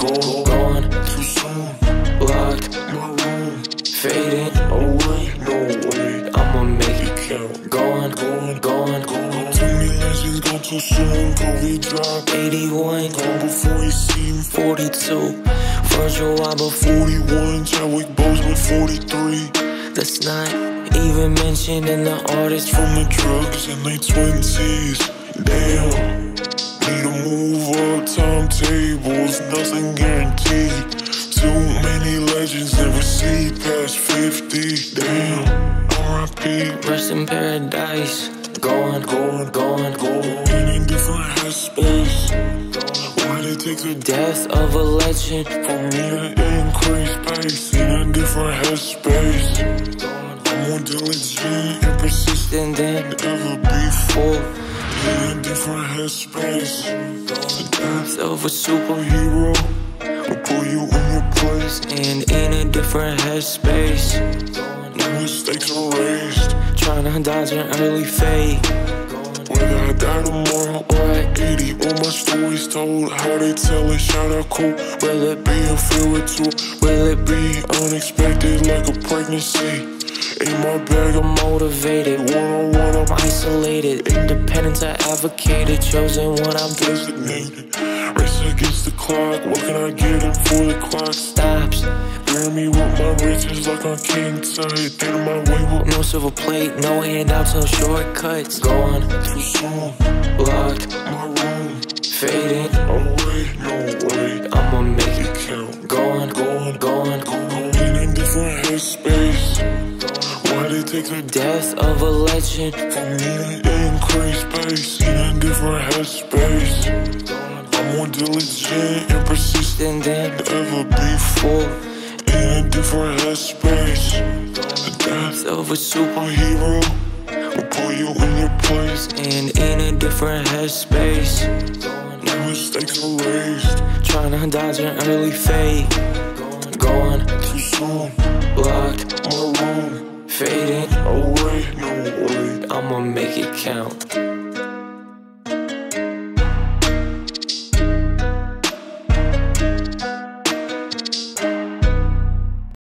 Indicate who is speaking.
Speaker 1: gone too soon. Locked my room, fading away, no way. I'ma make it count. Gone.
Speaker 2: Too many legends gone too soon. Kobe dropped
Speaker 1: 81,
Speaker 2: gone before he seen
Speaker 1: 42, Virgil Abloh
Speaker 2: 41. Chadwick Boseman 43.
Speaker 1: That's not even mentioning the artists
Speaker 2: From the drugs in their 20s. Damn, need to move up timetables, nothing guaranteed. Too many legends never see past 50. Damn, R.I.P.
Speaker 1: rest in paradise. Gone.
Speaker 2: In a different headspace. Why'd it take the
Speaker 1: Death of a legend.
Speaker 2: for me to increase pace? In a different headspace. I'm more diligent and persistent
Speaker 1: Then
Speaker 2: ever before.
Speaker 1: for
Speaker 2: In a different headspace. The death
Speaker 1: of a superhero,
Speaker 2: will pull you in your place.
Speaker 1: and in a different headspace.
Speaker 2: No mistakes erased.
Speaker 1: Trying to dodge an early fate.
Speaker 2: Whether I die tomorrow or at 80, all my stories told, how they tell it, shout out cool. Will it be a fairy tale? Will it be unexpected like a pregnancy? In my bag, I'm
Speaker 1: Motivated,
Speaker 2: one-on-one, I'm
Speaker 1: isolated, independence I advocated, chosen when I'm
Speaker 2: designated. Race against the clock, what can I get in for the clock
Speaker 1: stops.
Speaker 2: Bear me with my riches like I'm king side. Get in my way with
Speaker 1: No silver plate, no handouts, no shortcuts. Gone
Speaker 2: too soon.
Speaker 1: locked
Speaker 2: My room,
Speaker 1: fading
Speaker 2: away, no way.
Speaker 1: I'ma make it
Speaker 2: Count.
Speaker 1: gone
Speaker 2: In a different headspace. Why'd it take the
Speaker 1: death of a legend.
Speaker 2: for me to increase pace? In a different headspace. I'm more diligent and persistent
Speaker 1: Then
Speaker 2: ever before. In a different headspace. The death
Speaker 1: of a super,
Speaker 2: hero will pull you in your place.
Speaker 1: and in a different headspace.
Speaker 2: No mistakes erased.
Speaker 1: Trying to dodge an early fate. Gone
Speaker 2: Too soon.
Speaker 1: locked
Speaker 2: My room,
Speaker 1: fading
Speaker 2: away, no way.
Speaker 1: I'ma make it count.